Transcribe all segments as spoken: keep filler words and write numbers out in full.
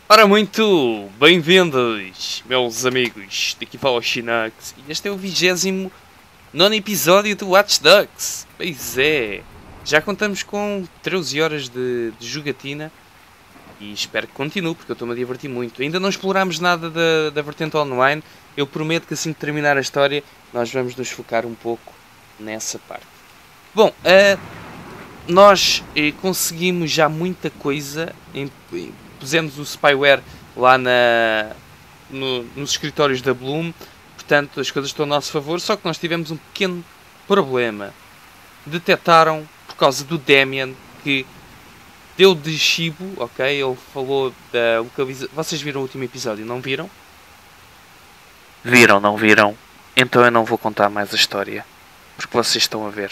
Ora, muito bem-vindos, meus amigos, daqui fala o Shinox, e este é o vigésimo nono episódio do Watch Dogs. Pois é, já contamos com treze horas de, de jogatina e espero que continue, porque eu estou-me a divertir muito. Ainda não explorámos nada da, da vertente online, eu prometo que assim que terminar a história nós vamos nos focar um pouco nessa parte. Bom, uh, nós eh, conseguimos já muita coisa, em, em, pusemos o spyware lá na, no, nos escritórios da Bloom, portanto as coisas estão a nosso favor, só que nós tivemos um pequeno problema. Detectaram, por causa do Damian, que deu de chibo, ok? Ele falou da localização. Vocês viram o último episódio, não viram? Viram, não viram? Então eu não vou contar mais a história, porque vocês estão a ver.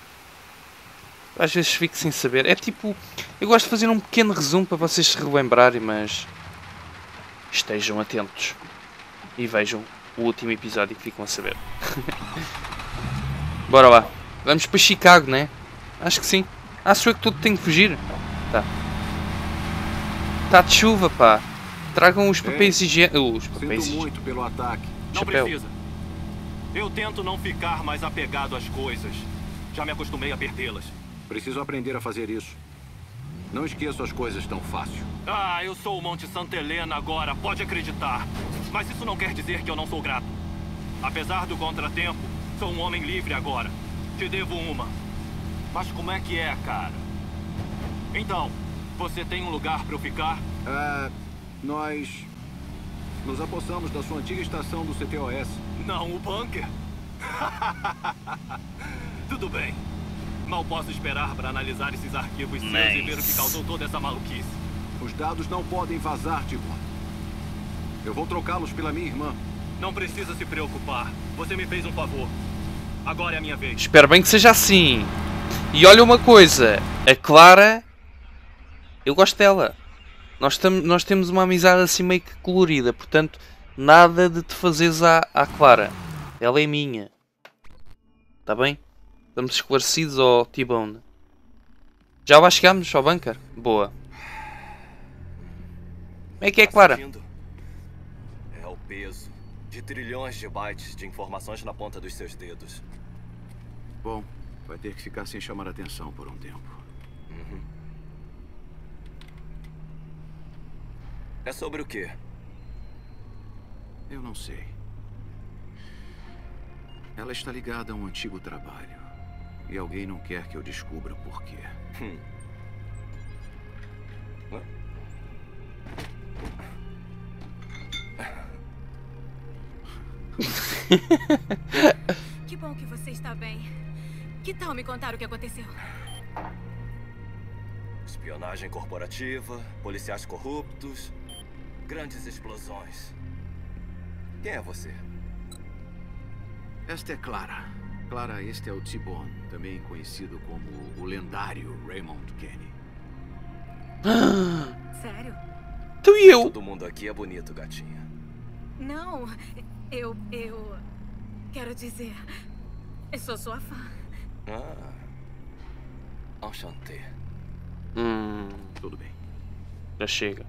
Às vezes fico sem saber. É tipo, eu gosto de fazer um pequeno resumo para vocês se relembrarem, mas estejam atentos e vejam o último episódio que ficam a saber. Bora lá. Vamos para Chicago, né? Acho que sim. Ah, sou eu que tudo tem que fugir. Tá. Tá de chuva, pá. Tragam os papéis higiênicos. Os papéis Sinto muito pelo ataque. Não Chapéu. precisa. Eu tento não ficar mais apegado às coisas. Já me acostumei a perdê-las. Preciso aprender a fazer isso. Não esqueço as coisas tão fácil. Ah, eu sou o Monte Santa Helena agora, pode acreditar. Mas isso não quer dizer que eu não sou grato. Apesar do contratempo, sou um homem livre agora. Te devo uma. Mas como é que é, cara? Então, você tem um lugar para eu ficar? Ah, nós nos apossamos da sua antiga estação do C T O S. Não, o bunker. Tudo bem. Mal posso esperar para analisar esses arquivos seus Nice. e ver o que causou toda essa maluquice. Os dados não podem vazar, Timon. Eu vou trocá-los pela minha irmã. Não precisa se preocupar. Você me fez um favor. Agora é a minha vez. Espero bem que seja assim. E olha uma coisa. A Clara... Eu gosto dela. Nós, tam, nós temos uma amizade assim meio que colorida. Portanto, nada de te fazeres à, à Clara. Ela é minha. Tá bem? Estamos esclarecidos ao T-Bone. Já lá chegámos ao bunker? Boa. Como é que é, Tá Clara? sentindo? É o peso de trilhões de bytes de informações na ponta dos seus dedos. Bom, vai ter que ficar sem chamar atenção por um tempo. Uhum. É sobre o quê? Eu não sei. Ela está ligada a um antigo trabalho. E alguém não quer que eu descubra por quê. Hum. Hã? Que bom que você está bem. Que tal me contar o que aconteceu? Espionagem corporativa, policiais corruptos, grandes explosões. Quem é você? Esta é Clara. Clara, este é o T-Bone, também conhecido como o lendário Raymond Kenny. Sério? Tu e eu. Todo mundo aqui é bonito, gatinha. Não, eu... eu... Quero dizer... Eu sou sua fã. Ah. Enchanté. Hum, Tudo bem. já chega.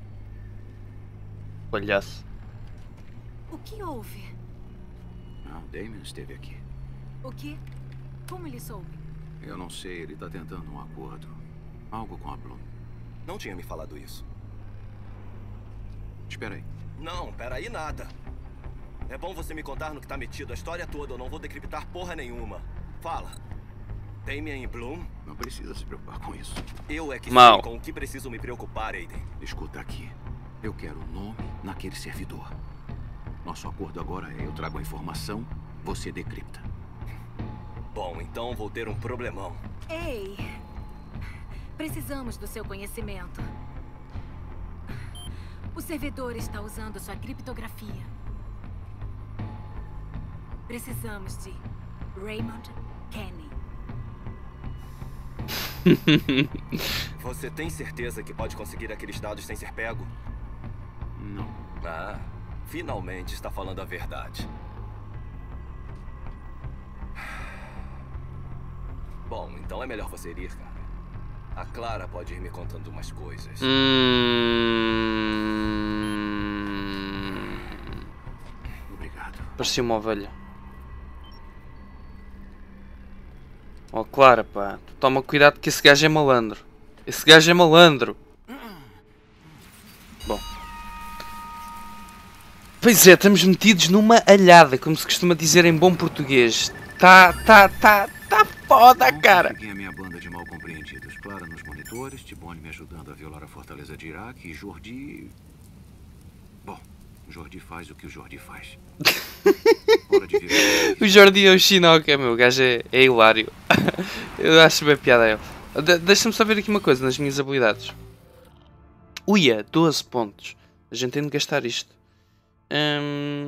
Palhaço. O que houve? Ah, o Damian esteve aqui. O que? Como ele soube? Eu não sei, ele está tentando um acordo. Algo com a Bloom. Não tinha me falado isso. Espera aí. Não, peraí nada. É bom você me contar no que tá metido a história toda, eu não vou decriptar porra nenhuma. Fala. Damian e Bloom? Não precisa se preocupar com isso. Eu é que Mal. sei com o que preciso me preocupar, Aiden. Escuta aqui. Eu quero o nome naquele servidor. Nosso acordo agora é eu trago a informação, você decripta. Bom, então vou ter um problemão. Ei! Precisamos do seu conhecimento. O servidor está usando sua criptografia. Precisamos de Raymond Kenny. Você tem certeza que pode conseguir aqueles dados sem ser pego? Não. Ah, finalmente está falando a verdade. Bom, então é melhor você ir, cara. A Clara pode ir me contando umas coisas. Hum... Parecia uma ovelha. Oh, Clara, pá. Tu toma cuidado que esse gajo é malandro. Esse gajo é malandro. Bom. Pois é, estamos metidos numa alhada, como se costuma dizer em bom português. Tá, tá, tá, tá foda, cara. Peguei a minha banda de mal compreendidos. Clara nos monitores, Tibone me ajudando a violar a fortaleza de Iraque e Jordi... Bom, Jordi faz o que o Jordi faz. Hora de viver. O Jordi é o Shinnok, meu, o gajo é, é hilário. Eu acho bem piada a ele. De Deixa-me só ver aqui uma coisa nas minhas habilidades. Uia, doze pontos. A gente tem de gastar isto. Hum...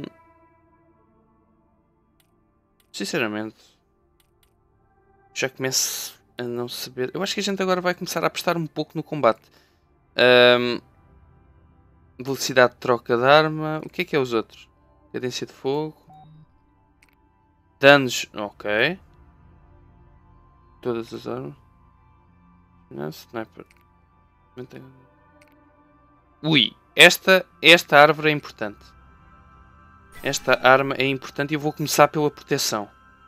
Sinceramente, já começo a não saber. Eu acho que a gente agora vai começar a apostar um pouco no combate. Hum... Velocidade de troca de arma. O que é que é os outros? Cadência de fogo. Danos. Ok. Todas as armas. Não, sniper. Ui. Esta, esta árvore é importante. Esta arma é importante e eu vou começar pela proteção.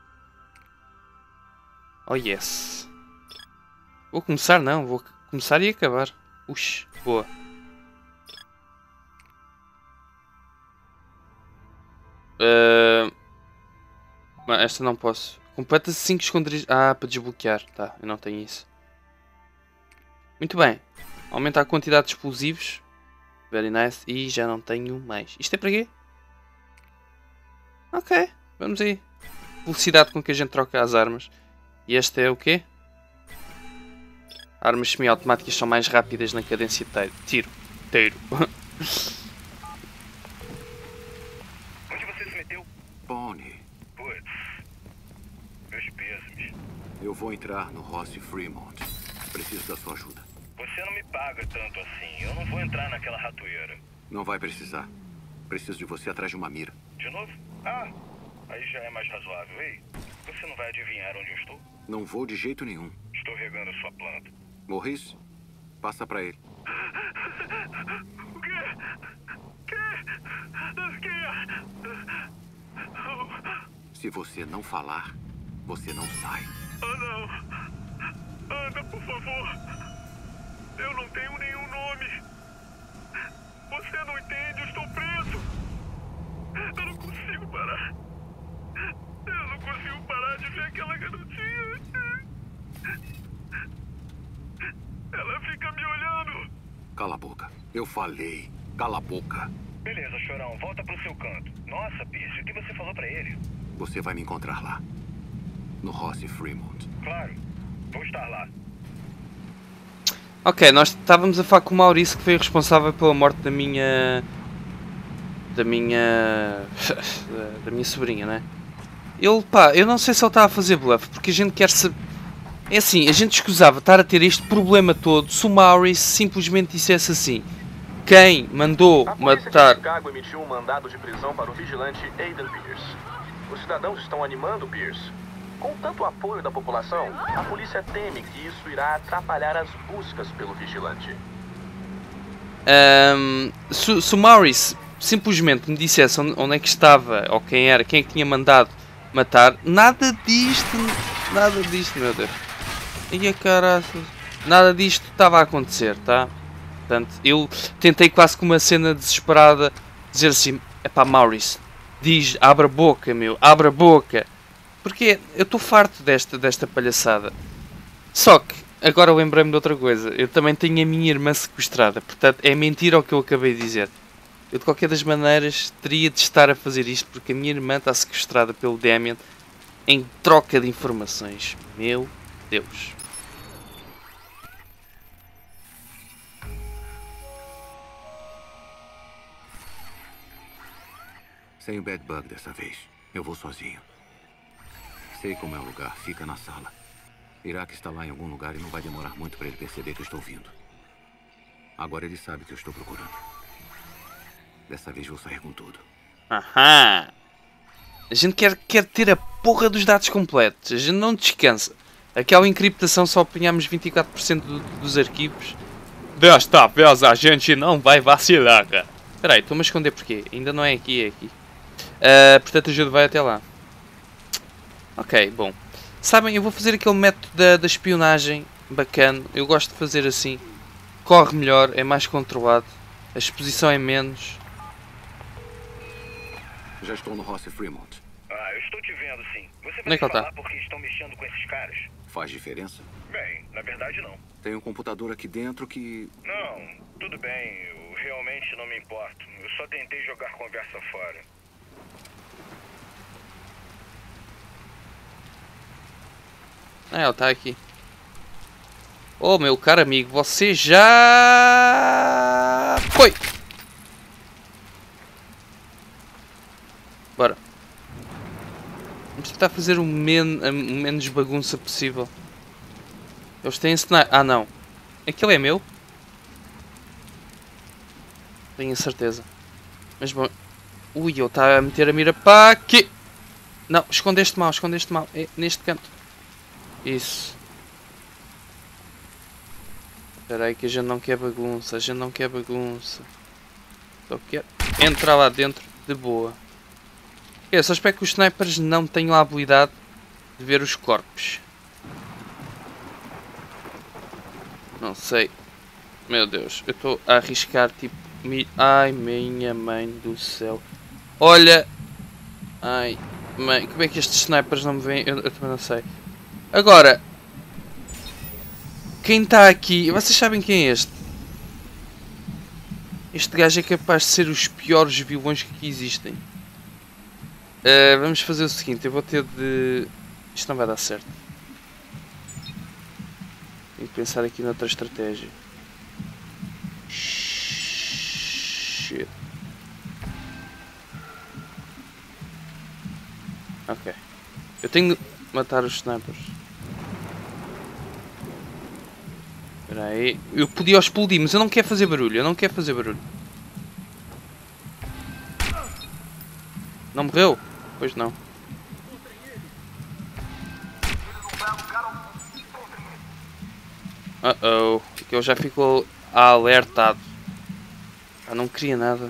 Oh yes. Vou começar não. Vou começar e acabar. Ux. Boa. Uh, esta não posso. Completa cinco esconderijos. Ah, para desbloquear. Tá, eu não tenho isso. Muito bem. Aumenta a quantidade de explosivos. Very nice. E já não tenho mais. Isto é para quê? Ok, vamos aí. Velocidade com que a gente troca as armas. E este é o quê? Armas semi-automáticas são mais rápidas na cadência de tiro. Tiro. Bonnie. Putz. Meus pêsames. Eu vou entrar no Rossi Fremont. Preciso da sua ajuda. Você não me paga tanto assim. Eu não vou entrar naquela ratoeira. Não vai precisar. Preciso de você atrás de uma mira. De novo? Ah, aí já é mais razoável. Ei, você não vai adivinhar onde eu estou? Não vou de jeito nenhum. Estou regando sua planta. Morris, passa pra ele. O quê? Quê? Quê? Se você não falar, você não sai. Ah, não. Anda, por favor. Eu não tenho nenhum nome. Você não entende, eu estou preso. Eu não consigo parar. Eu não consigo parar de ver aquela garotinha. Ela fica me olhando. Cala a boca. Eu falei. Cala a boca. Beleza, chorão. Volta pro seu canto. Nossa, Pierce, o que você falou pra ele? Você vai me encontrar lá. No Rossi Fremont. Claro. Vou estar lá. Ok, nós estávamos a falar com o Maurício, que foi responsável pela morte da minha... Da minha... da minha sobrinha, né? Ele, pá, eu não sei se ele está a fazer bluff, porque a gente quer saber... É assim, a gente escusava estar a ter este problema todo se o Maurício simplesmente dissesse assim: quem mandou a polícia matar... de Chicago emitiu um mandado de prisão para o vigilante Aiden Pierce. Os cidadãos estão animando Pierce. Com tanto apoio da população, a polícia teme que isso irá atrapalhar as buscas pelo vigilante. Um, se, se o Maurice simplesmente me dissesse onde, onde é que estava, ou quem era, quem é que tinha mandado matar, nada disto, nada disto, meu Deus. E a caraças, nada disto estava a acontecer, tá? Portanto, eu tentei quase com uma cena desesperada dizer assim: epá, Maurice, diz, abre a boca, meu, abre a boca. Porque eu estou farto desta, desta palhaçada. Só que, agora lembrei-me de outra coisa. Eu também tenho a minha irmã sequestrada. Portanto, é mentira o que eu acabei de dizer. Eu, de qualquer das maneiras, teria de estar a fazer isto porque a minha irmã está sequestrada pelo Damien em troca de informações. Meu Deus. Sem o Bad Bug dessa vez. Eu vou sozinho. Sei como é o lugar, fica na sala. Iraque está lá em algum lugar e não vai demorar muito para ele perceber que eu estou vindo. Agora ele sabe que eu estou procurando. Dessa vez vou sair com tudo. Aham. A gente quer, quer ter a porra dos dados completos. A gente não descansa. Aquela encriptação só apanhamos vinte e quatro por cento do, dos arquivos. Desta vez a gente não vai vacilar, cara. Espera aí, estou-me a esconder porquê? Ainda não é aqui, é aqui. Uh, portanto, a ajuda vai até lá. Ok, bom. Sabem, eu vou fazer aquele método da, da espionagem bacana. Eu gosto de fazer assim. Corre melhor, é mais controlado. A exposição é menos. Já estou no Rossi Fremont. Ah, eu estou te vendo, sim. Você Onde é vai que ele tá? falar porque estão mexendo com esses caras? Faz diferença? Bem, na verdade não. Tem um computador aqui dentro que... Não, tudo bem. Eu realmente não me importo. Eu só tentei jogar conversa fora. Ah, ele tá aqui. Oh, meu caro amigo, você já... Foi! Bora. Vamos tentar fazer o, men o menos bagunça possível. Eles têm sniper. Ah, não. Aquele é meu? Tenho a certeza. Mas bom... Ui, ele está a meter a mira para aqui. Não, escondeste mal, escondeste mal. É neste canto. Isso. Espera aí que a gente não quer bagunça. A gente não quer bagunça. Só quer entrar lá dentro de boa. Eu só espero que os snipers não tenham a habilidade de ver os corpos. Não sei. Meu Deus. Eu estou a arriscar tipo... Mi... Ai, minha mãe do céu. Olha. Ai, mãe. Como é que estes snipers não me veem? Eu, eu também não sei. Agora. Quem está aqui... Vocês sabem quem é este? Este gajo é capaz de ser os piores vilões que aqui existem. Uh, vamos fazer o seguinte. Eu vou ter de... Isto não vai dar certo. Tenho que pensar aqui noutra estratégia. Shit. Ok. Eu tenho de matar os snipers. Espera aí. Eu podia explodir, mas eu não quero fazer barulho. Eu não quero fazer barulho. Não morreu? Pois não. Uh oh. Que ele já ficou alertado. Ah, não queria nada.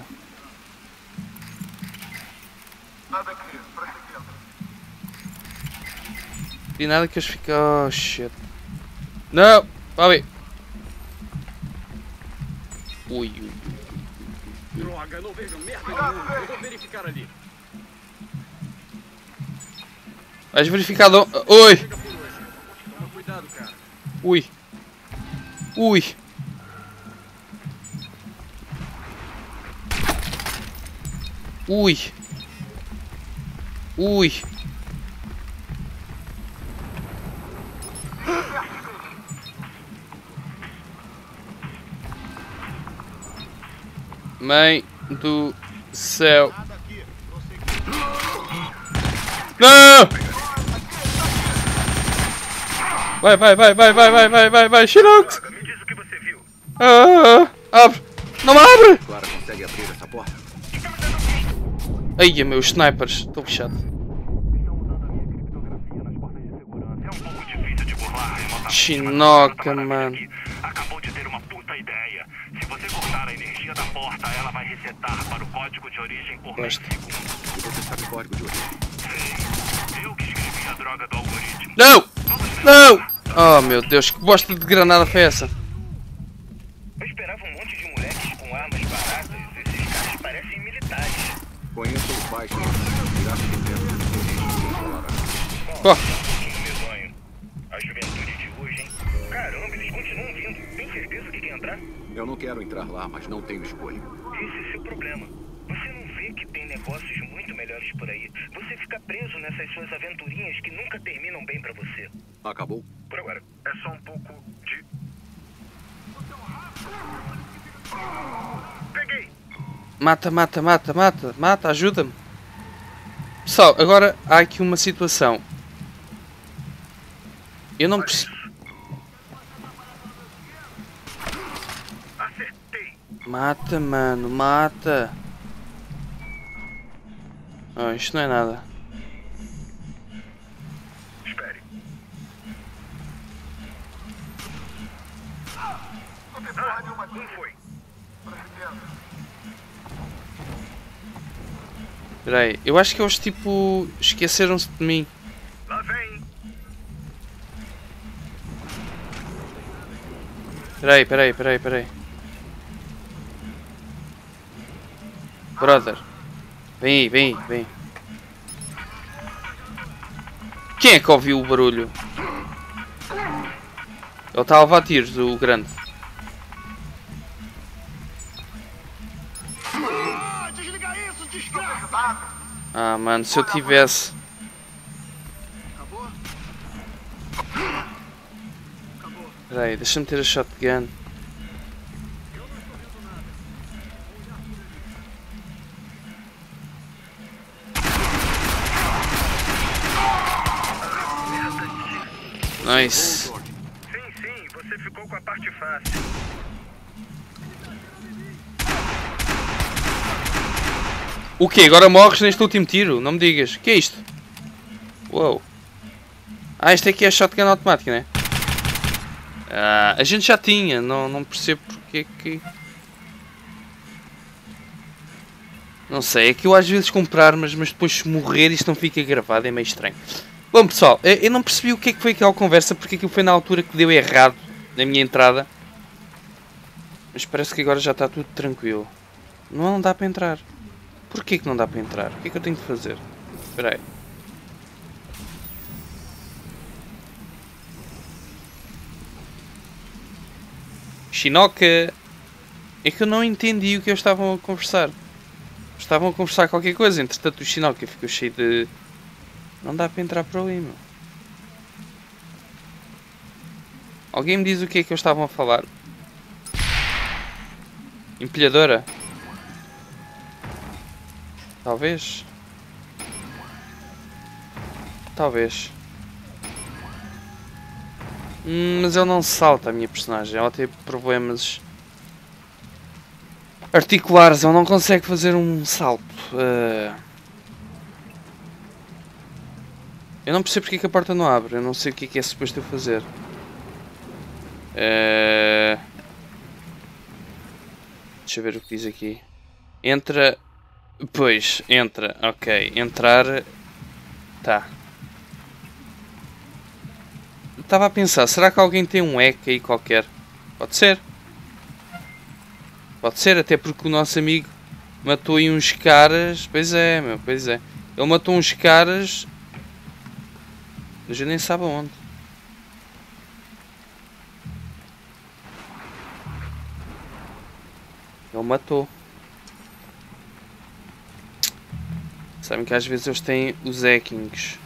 Não queria nada que eles ficam... Oh, shit. Não! Bobby! Ui, ui. Droga, não vejo merda nenhuma. Eu vou verificar ali. Vais verificar... Do... Oi! Toma cuidado, cara. Ui. Ui. Ui. Ui. Mãe do céu. Não! Vai, vai, vai, vai, vai, vai, vai, vai, vai, Shinox! Me diz o que você viu. Ah, abre! Não me abre! Clara consegue abrir essa porta? Ai, meus snipers, estou fechado. Estão usando a minha criptografia nas portas de segurança. É um pouco difícil de burlar remotamente. Chinoca, mano. Acabou de ter uma puta ideia. Se você cortar a energia da porta, ela vai resetar para o código de origem por meio Gosto. segundo. E você sabe o código de origem? Sei. Eu que escrevi a droga do algoritmo. Não! Não! Oh meu Deus, que bosta de granada foi essa? Eu esperava um monte de moleques com armas baratas. Esses caras parecem militares. Conheço os pais. Iraque tem medo de origem. Corre! Um medonho. A juventude de hoje, hein? Caramba, eles continuam vindo. Tem certeza que quer entrar? Eu não quero entrar lá, mas não tenho escolha. Esse é seu problema. Você não vê que tem negócios muito melhores por aí. Você fica preso nessas suas aventurinhas que nunca terminam bem pra você. Acabou? Por agora. É só um pouco de... Peguei! Mata, mata, mata, mata, mata, ajuda-me. Pessoal, agora há aqui uma situação. Eu não percebo. Acertei! Mata, mano, mata. Oh, isto não é nada. Espere. Ah, um foi. Espera aí, eu acho que eles tipo esqueceram-se de mim. Lá vem. Espera aí, espera aí, espera aí, espera aí. Brother. Vem aí, vem aí, vem. Quem é que ouviu o barulho? Ele está a levar tiros, o grande. Ah, mano, se eu tivesse... Espera aí, deixa-me ter a shotgun. Nice. Sim, sim, você ficou com a parte fácil. O quê? Agora morres neste último tiro? Não me digas. O que é isto? Uou. Ah, isto aqui é shotgun automática, né? Ah, a gente já tinha. Não, não percebo porque que... Não sei. É que eu às vezes compro armas, mas depois se morrer isto não fica gravado. É meio estranho. Bom pessoal, eu não percebi o que é que foi aquela conversa, porque aquilo foi na altura que deu errado na minha entrada. Mas parece que agora já está tudo tranquilo. Não dá para entrar. Porquê que não dá para entrar? O que é que eu tenho de fazer? Espera aí. Shinoka! É que eu não entendi o que eles estavam a conversar. Estavam a conversar qualquer coisa, entretanto o Shinoka ficou cheio de... Não dá para entrar por ali, meu. Alguém me diz o que é que eles estavam a falar? Empilhadora? Talvez. Talvez. Hum, mas ele não salta, a minha personagem. Ela tem problemas articulares. Ele não consegue fazer um salto. Uh... Eu não percebo porque é que a porta não abre. Eu não sei o que é que é suposto eu fazer. Uh... Deixa eu ver o que diz aqui. Entra... Pois, entra. Ok. Entrar... Tá. Estava a pensar, será que alguém tem um hack aí qualquer? Pode ser. Pode ser, até porque o nosso amigo matou aí uns caras. Pois é, meu, pois é. Ele matou uns caras... A gente nem sabe aonde. Ele matou. Sabem que às vezes eles têm os hackings.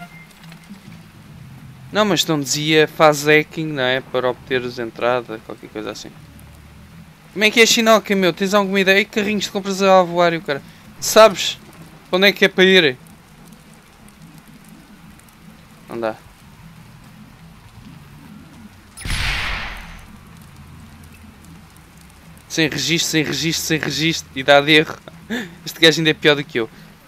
Não, mas não dizia faz hacking, não é? Para obteres entrada, qualquer coisa assim. Como é que é, Shinoka, meu? Tens alguma ideia? Que carrinhos de compras a voar, cara? Sabes? Onde é que é para ir? Não dá. Sem registro, sem registro, sem registro. E dá de erro. Este gajo ainda é pior do que eu.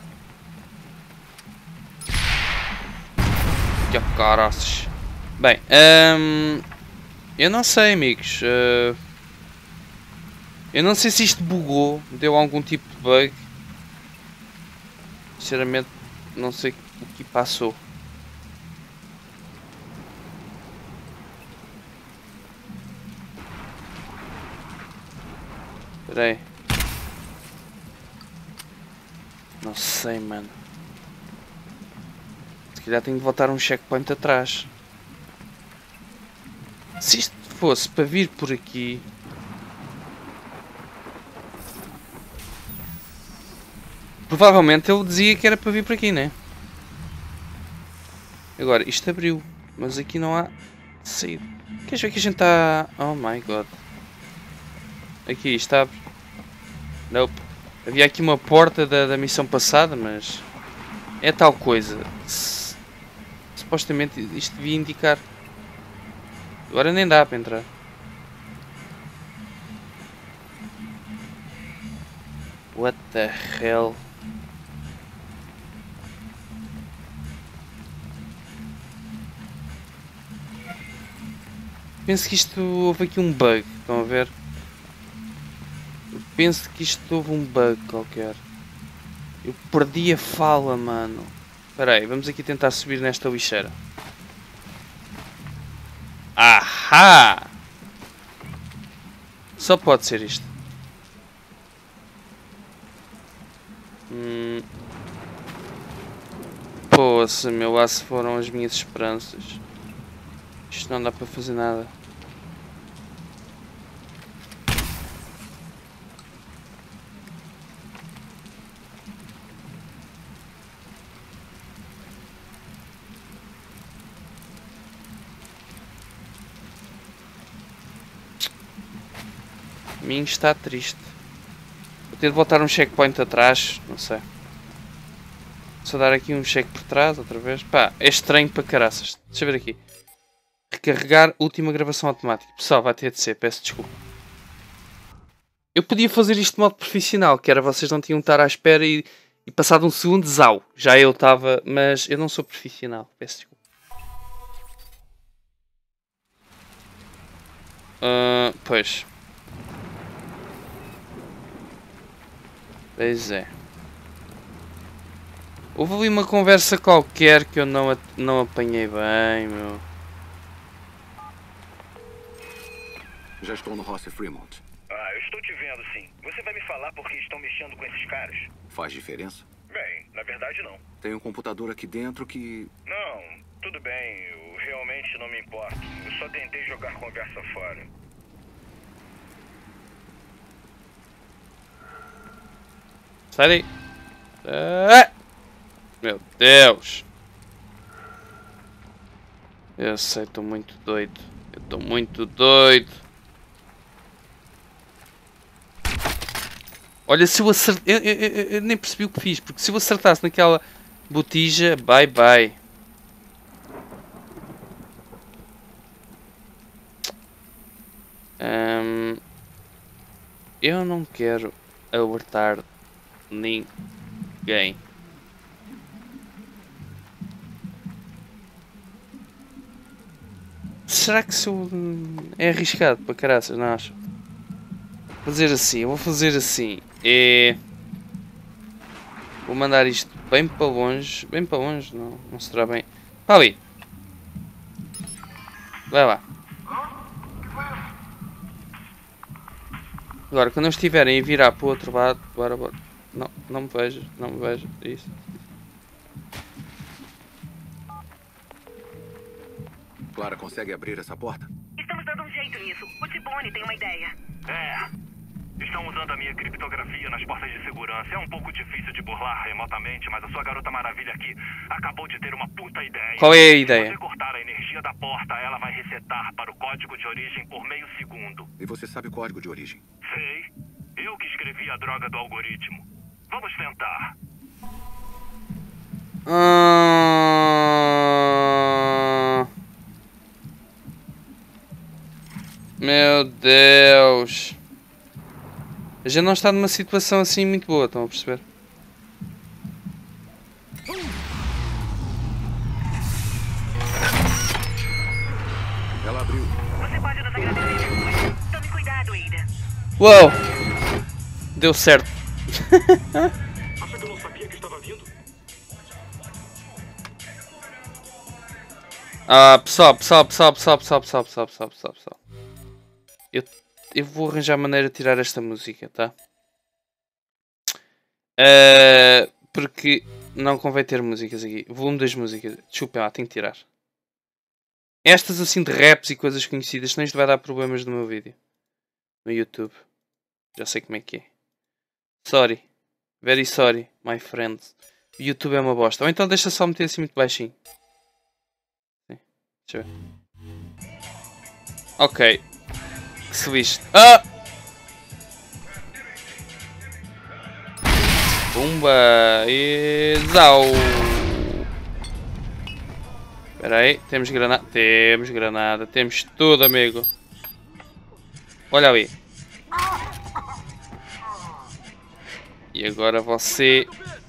Que caraças. Bem, hum, eu não sei, amigos. Uh, eu não sei se isto bugou. Deu algum tipo de bug. Sinceramente, não sei o que passou. Espera aí. Não sei, mano. Se calhar tenho de voltar um checkpoint atrás. Se isto fosse para vir por aqui... Provavelmente ele dizia que era para vir por aqui, né? Agora, isto abriu. Mas aqui não há saída. Queres ver que a gente está... Oh my god. Aqui, isto abre. Nope. Havia aqui uma porta da, da missão passada, mas... É tal coisa. Se... Supostamente isto devia indicar. Agora nem dá para entrar. What the hell? Penso que isto houve aqui um bug. Estão a ver? Eu penso que isto houve um bug qualquer. Eu perdi a fala, mano. Espera aí, vamos aqui tentar subir nesta lixeira. Ahá! Só pode ser isto. Hum. Poxa, meu, lá se foram as minhas esperanças. Isto não dá para fazer nada. A mim está triste. Vou ter de voltar um checkpoint atrás, não sei. Só dar aqui um check por trás outra vez. Pá, é estranho para caraças. Deixa eu ver aqui. Recarregar última gravação automática. Pessoal, vai ter de ser, peço desculpa. Eu podia fazer isto de modo profissional, que era vocês não tinham de estar à espera e, e passado um segundo, zau. Já eu estava, mas eu não sou profissional, peço desculpa. Uh, pois. Pois é. Houve ali uma conversa qualquer que eu não, não apanhei bem, meu. Já estou no Rossi Fremont. Ah, eu estou te vendo, sim. Você vai me falar por que estão mexendo com esses caras? Faz diferença? Bem, na verdade não. Tem um computador aqui dentro que... Não, tudo bem. Eu realmente não me importo. Eu só tentei jogar conversa fora. Sai daí. Ah! Meu Deus. Eu sei, estou muito doido. Eu estou muito doido. Olha, se eu acertar... Eu, eu, eu, eu nem percebi o que fiz. Porque se eu acertasse naquela botija... Bye, bye. Um, eu não quero alertar ninguém. Será que isso é arriscado para caraças, não acho? Vou fazer assim, eu vou fazer assim. É... Vou mandar isto bem para longe. Bem para longe, não, não será bem. Para ali. Vai lá. Agora, quando eles estiverem a virar para o outro lado, bora, bora. Não, não me vejo, não me vejo. Isso. Clara, consegue abrir essa porta? Estamos dando um jeito nisso. O Tibone tem uma ideia. É. Estão usando a minha criptografia nas portas de segurança. É um pouco difícil de burlar remotamente, mas a sua garota maravilha aqui acabou de ter uma puta ideia. Qual é a ideia? Se você cortar a energia da porta, ela vai resetar para o código de origem por meio segundo. E você sabe o código de origem? Sei. Eu que escrevi a droga do algoritmo. Vamos tentar. Ah... Meu Deus. A gente não está numa situação assim muito boa, estão a perceber? Ela abriu. Você pode nos agradecer depois. Tome cuidado, Ada. Uou! Deu certo. Acha que eu não sabia que estava vindo? Ah, pessoal, pessoal, pessoal, pessoal, pessoal, pessoal, pessoal, pessoal, pessoal, pessoal. Eu, eu vou arranjar maneira de tirar esta música, tá? Uh, porque não convém ter músicas aqui. Volume das músicas. Desculpem lá, tenho que tirar. Estas assim de raps e coisas conhecidas, senão isto vai dar problemas no meu vídeo. No YouTube. Já sei como é que é. Sorry. Very sorry, my friends. O YouTube é uma bosta. Ou então deixa só meter assim muito baixinho. Sim. Deixa eu ver. Ok. Que se lixe. Ah! Pumba! E... Zau! Espera aí. Temos granada. Temos granada. Temos tudo, amigo. Olha ali. E agora você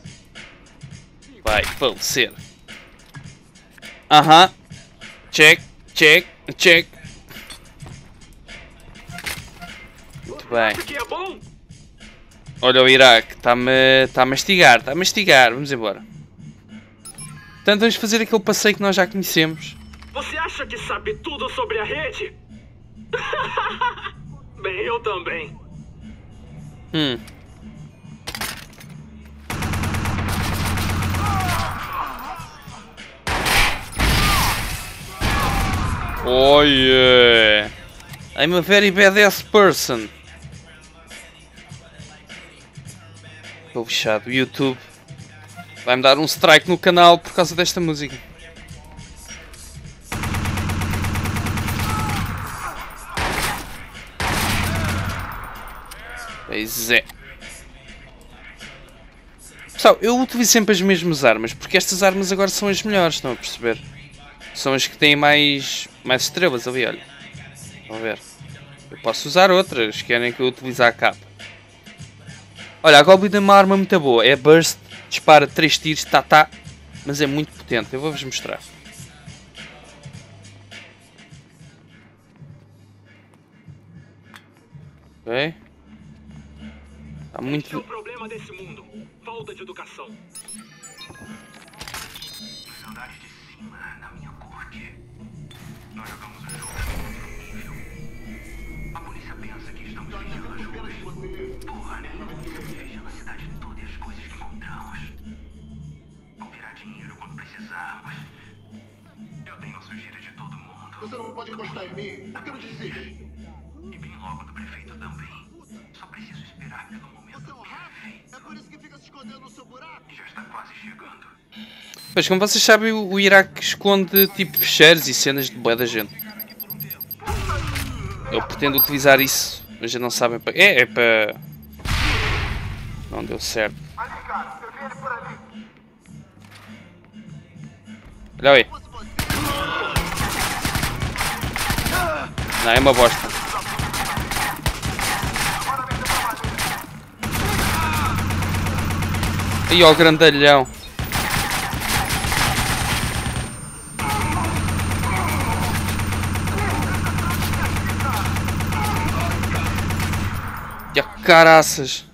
vai falecer. Aham. Uh-huh. Check, check, check. Muito bem. Olha o Iraque, está-me tá a mastigar, está a mastigar. Vamos embora. Portanto, vamos fazer aquele passeio que nós já conhecemos. Você acha que sabe tudo sobre a rede? Bem, eu também. Hum. Oh yeah. I'm a very badass person. Estou fechado. O YouTube vai-me dar um strike no canal por causa desta música. Pois é. Pessoal, eu utilizo sempre as mesmas armas, porque estas armas agora são as melhores, estão a perceber? São as que têm mais, mais estrelas ali, olha. Estão a ver? Eu posso usar outras, querem que eu utilize a capa. Olha, a Goblin é uma arma muito boa, é burst, dispara três tiros, tá tá, mas é muito potente, eu vou-vos mostrar. Ok. Tá muito... Esse é o problema desse mundo. Falta de educação. Nos andares de cima, na minha corte, nós jogamos um jogo no nível. A polícia pensa que estamos vigiando as ruas. Porra, né? Vigiando a cidade toda e as coisas que encontramos. Vão virar dinheiro quando precisarmos. Eu tenho a sujeira de todo mundo. Você não pode encostar em mim. Eu quero dizer. E bem logo do prefeito também. Só preciso esperar pelo momento perfeito. É por isso que fica se escondendo no seu buraco. Já está quase chegando. Pois, como vocês sabem, o Iraque esconde tipo fecheiros e cenas de bué da gente. Eu pretendo utilizar isso, mas já não sabem para... É, é para... Não deu certo. Olha aí. Não, é uma bosta. Aí, ó, o grandalhão. E a caraças.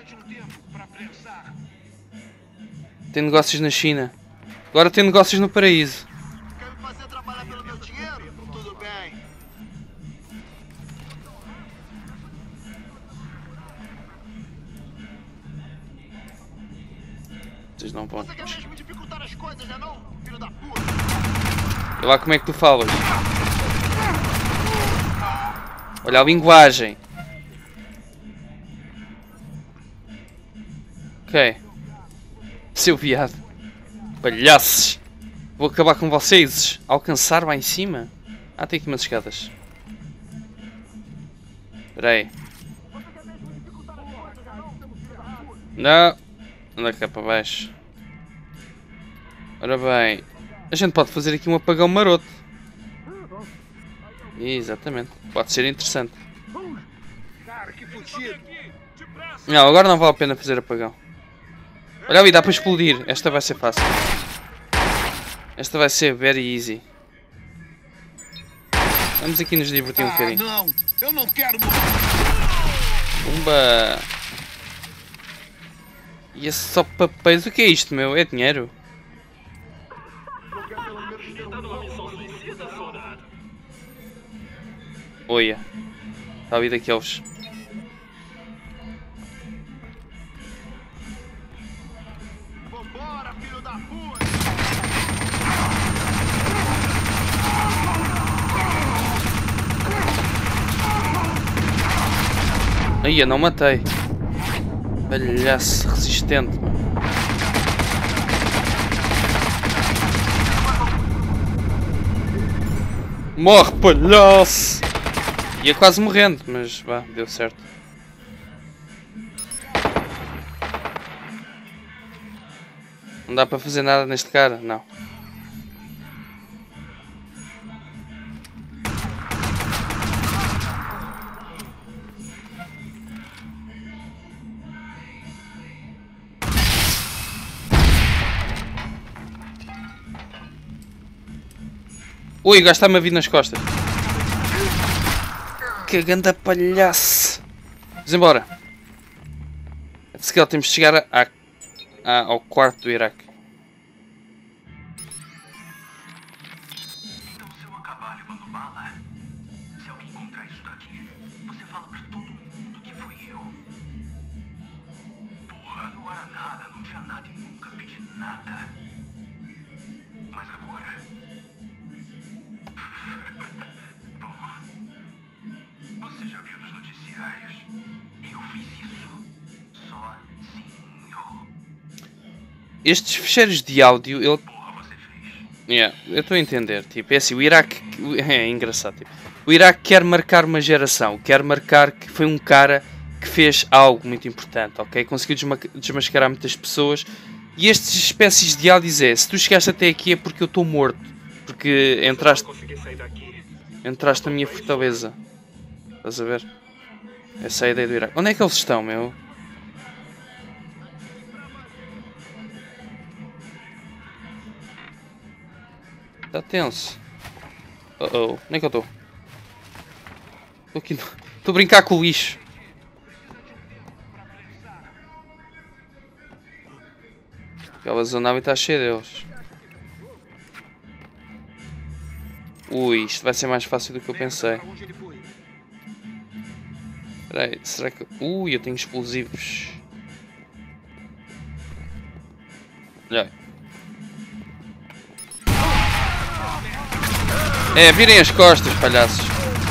Tem negócios na China. Agora tem negócios no paraíso. Quer me fazer trabalhar pelo meu dinheiro? Tudo bem. Vocês não vão. Você quer mesmo dificultar as coisas, já não? Filho da puta. Olha lá como é que tu falas. Olha a linguagem. Ok. Seu viado. Palhaços. Vou acabar com vocês. Alcançar lá em cima? Ah, tem aqui umas escadas. Espera aí. Não. Anda cá para baixo. Ora bem. A gente pode fazer aqui um apagão maroto. Exatamente. Pode ser interessante. Não, agora não vale a pena fazer apagão. Olha ali, dá para explodir. Esta vai ser fácil. Esta vai ser very easy. Vamos aqui nos divertir um bocadinho. Não, eu não quero. Pumba! E esse só papéis, o que é isto, meu? É dinheiro? Olha. Está a vir daqueles. Vambora, filho da puta. Aí, eu não matei. Palhaço resistente, mano. Morre, palhaço! Ia quase morrendo, mas vá, deu certo. Não dá para fazer nada neste cara? Não. Ui, o gajo está-me a vir nas costas. Que ganda palhaço. Vamos embora. Se calhar temos de chegar a, a, a, ao quarto do Iraque. Então, se eu acabar levando bala, se alguém encontrar isso daqui, você fala pra todo mundo que fui eu. Porra, não era nada, não tinha nada e nunca pedi nada. Mas agora... Bom, você já viu nos noticiários? Eu fiz isso sozinho. Estes ficheiros de áudio, eu... Porra, você fez. Yeah, eu estou a entender. Tipo, é assim, o Iraque... É engraçado. Tipo, o Iraque quer marcar uma geração. Quer marcar que foi um cara que fez algo muito importante, ok? Conseguiu desma desmascarar muitas pessoas. E estas espécies de áudios é... Se tu chegaste até aqui é porque eu estou morto. Porque entraste... Entraste na minha fortaleza. Estás a ver? Essa é a ideia do Iraque. Onde é que eles estão, meu? Está tenso. Uh oh. Onde é que eu estou? Estou aqui. Estou a brincar com o lixo. Aquela zona está cheia deles. Ui, isto vai ser mais fácil do que eu pensei. Espera aí, será que... Ui, eu tenho explosivos. Olha aí. É, virem as costas, palhaços.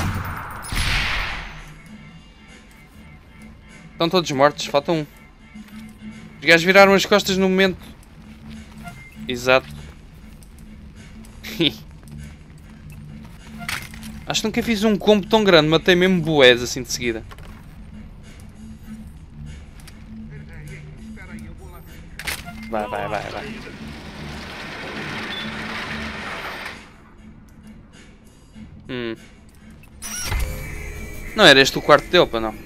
Estão todos mortos, falta um. Os gajos viraram as costas no momento exato. Acho que nunca fiz um combo tão grande, matei mesmo boés assim de seguida. Vai, vai, vai, vai. Hum. Não era este o quarto dele, pá, não?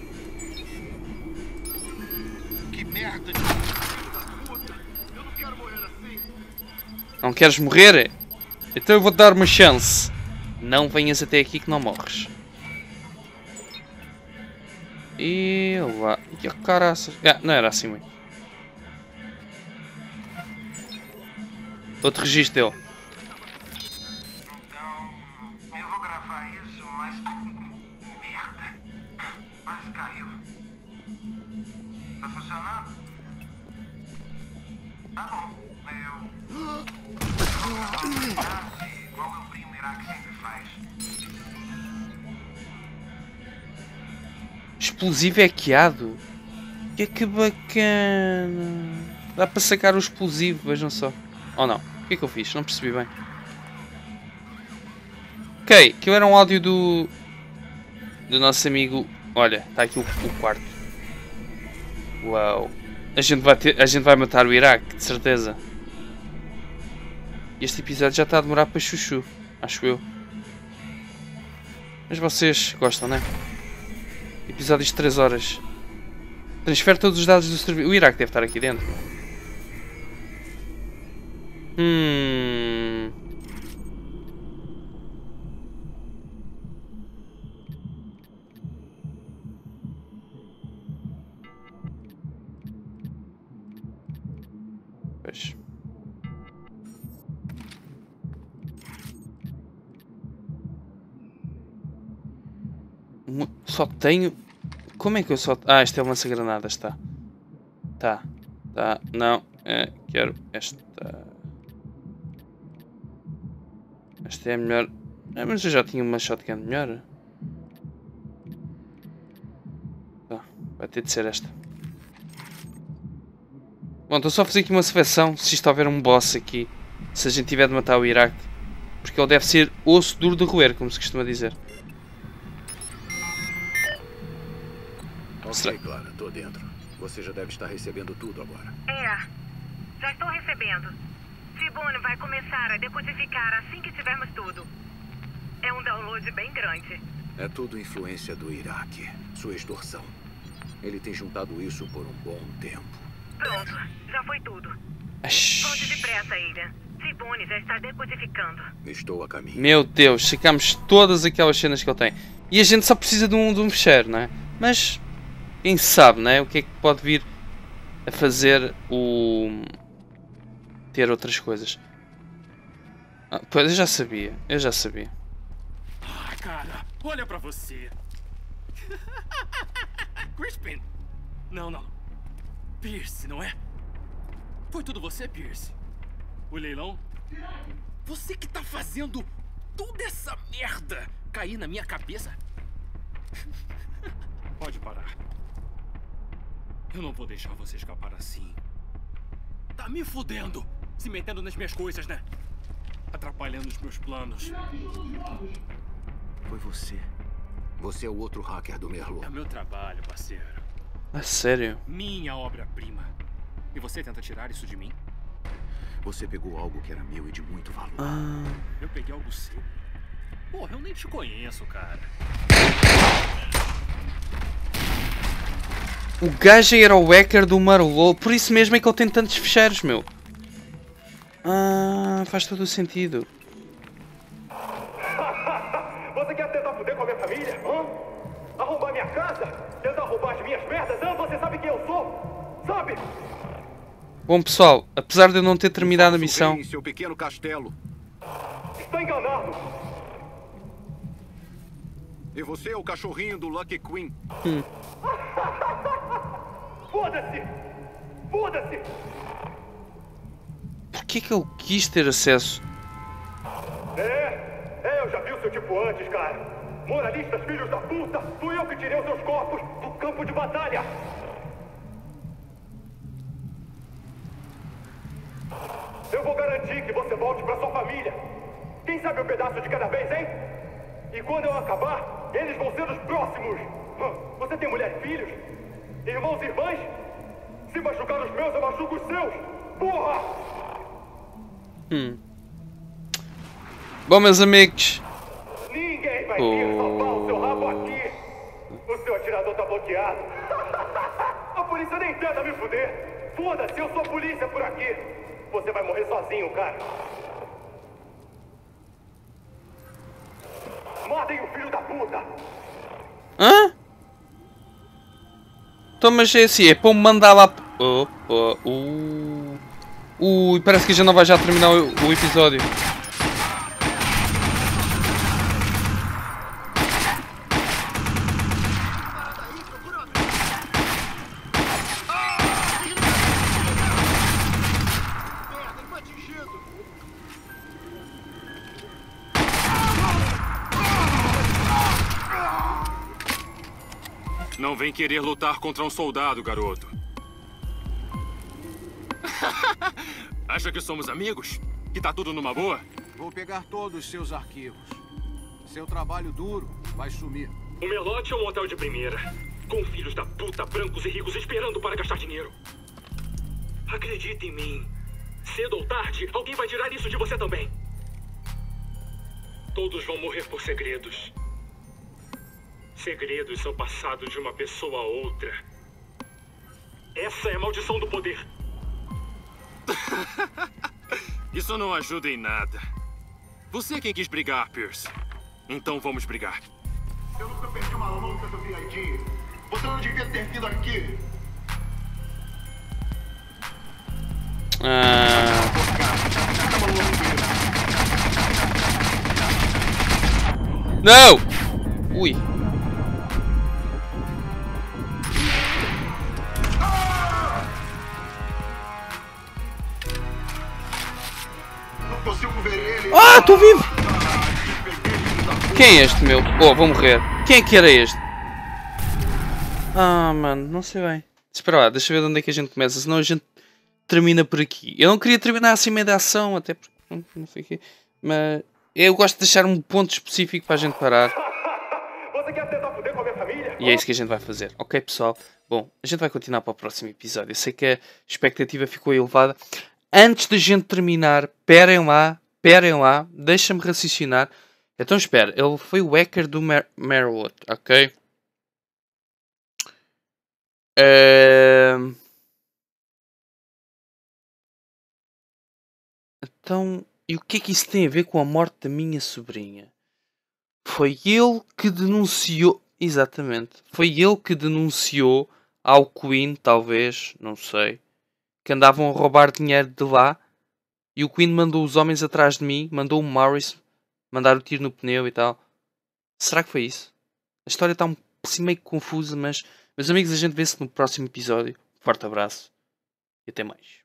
Que merda de puta! Eu não quero morrer assim! Não queres morrer? Então eu vou-te dar uma chance. Não venhas até aqui que não morres. E lá. E a caraças. Ah, não era assim muito. Outro registro dele. Então, eu vou gravar isso, mas... Merda. Quase caiu. Tá funcionando? Tá bom. Eu... Igual meu primo Iraque sempre faz. Explosivo hackeado. Que que bacana. Dá para sacar o explosivo, vejam só. Ou não? O que é que eu fiz? Não percebi bem. Ok, aquilo era um áudio do... Do nosso amigo... Olha, está aqui o, o quarto. Uau. A gente, vai ter, a gente vai matar o Iraque, de certeza. Este episódio já está a demorar para chuchu. Acho eu. Mas vocês gostam, não é? Episódios de três horas. Transfere todos os dados do serviço. O Iraque deve estar aqui dentro. Hum... Pois. Só tenho... Como é que eu só... Ah, esta é uma lança-granadas, tá. Tá. Tá. Não. É, quero esta... Esta é a melhor... Ah, mas eu já tinha uma shotgun melhor. Tá. Vai ter de ser esta. Bom, estou só a fazer aqui uma seleção. Se isto houver um boss aqui. Se a gente tiver de matar o Iraque. Porque ele deve ser osso duro de roer, como se costuma dizer. Ok, Clara, tô dentro. Você já deve estar recebendo tudo agora. É, já estou recebendo. T-Bone vai começar a decodificar assim que tivermos tudo. É um download bem grande. É tudo influência do Iraque. Sua extorsão. Ele tem juntado isso por um bom tempo. Pronto, já foi tudo. Volte depressa, Aiden. T-Bone já está decodificando. Estou a caminho. Meu Deus, sacamos todas aquelas cenas que ele tem. E a gente só precisa de um, de um fecheiro, não é? Mas... Quem sabe, né? O que é que pode vir a fazer o... ter outras coisas. Ah, pois, eu já sabia. Eu já sabia. Ah, cara, olha pra você. Crispin. Não, não. Pierce, não é? Foi tudo você, Pierce? O leilão? Você que tá fazendo toda essa merda cair na minha cabeça? Pode parar. Eu não vou deixar você escapar assim. Tá me fudendo, se metendo nas minhas coisas, né? Atrapalhando os meus planos. Foi você. Você é o outro hacker do Merlot. É meu trabalho, parceiro. Ah, sério? Minha obra-prima. E você tenta tirar isso de mim? Você pegou algo que era meu e de muito valor. Ah... Eu peguei algo seu? Porra, eu nem te conheço, cara. O gajo era o hacker do Merlot. Por isso mesmo é que ele tem tantos fecheiros, meu. Ah, faz todo o sentido. Você quer tentar foder com a minha família? Hã? Arrombar minha casa? Tentar roubar as minhas merdas? Hã? Você sabe quem eu sou? Sabe? Bom, pessoal, apesar de eu não ter terminado a missão... Em seu pequeno castelo. Está enganado. E você é o cachorrinho do Lucky Queen. Hum. Foda-se! Foda-se! Por que que eu quis ter acesso? É, é, eu já vi o seu tipo antes, cara. Moralistas, filhos da puta! Fui eu que tirei os seus corpos do campo de batalha! Eu vou garantir que você volte pra sua família. Quem sabe um pedaço de cada vez, hein? E quando eu acabar, eles vão ser os próximos. Você tem mulher e filhos? Irmãos e irmãs? Se machucar os meus, eu machuco os seus. Porra! Hum. Bom, meus amigos. Ninguém vai vir salvar o seu rabo aqui. O seu atirador tá bloqueado. A polícia nem tenta me fuder. Foda-se, eu sou a polícia por aqui. Você vai morrer sozinho, cara. Matem o filho da puta. Hã? Então, mas é assim, é para me mandar lá... Opa, uh... Ui, parece que já não vai já terminar o, o episódio. Não vem querer lutar contra um soldado, garoto. Acha que somos amigos? Que tá tudo numa boa? Vou pegar todos os seus arquivos. Seu trabalho duro vai sumir. O Melote é um hotel de primeira, com filhos da puta brancos e ricos esperando para gastar dinheiro. Acredite em mim. Cedo ou tarde, alguém vai tirar isso de você também. Todos vão morrer por segredos. Segredos são passados de uma pessoa a outra. Essa é a maldição do poder. Isso não ajuda em nada. Você é quem quis brigar, Pierce. Então vamos brigar. Eu nunca perdi uma luta do V I D. Você não devia ter vindo aqui. Ah... Não! Ui. Não consigo ver ele. Ah, estou vivo! Quem é este, meu? Oh, vou morrer. Quem é que era este? Ah, mano, não sei bem. Espera lá, deixa eu ver de onde é que a gente começa, senão a gente termina por aqui. Eu não queria terminar assim meio da ação, até porque não sei o quê. Mas eu gosto de deixar um ponto específico para a gente parar. Você quer tentar foder com a minha família? E é isso que a gente vai fazer. Ok, pessoal? Bom, a gente vai continuar para o próximo episódio. Eu sei que a expectativa ficou elevada. Antes da gente terminar, perem lá, perem lá, deixa-me raciocinar. Então espera, ele foi o hacker do Mer Merlot, ok? Uh... Então, e o que é que isso tem a ver com a morte da minha sobrinha? Foi ele que denunciou... Exatamente. Foi ele que denunciou ao Queen, talvez, não sei, que andavam a roubar dinheiro de lá, e o Queen mandou os homens atrás de mim, mandou o Morris mandar o tiro no pneu e tal. Será que foi isso? A história está um assim meio confusa, mas, meus amigos, a gente vê-se no próximo episódio. Forte abraço e até mais.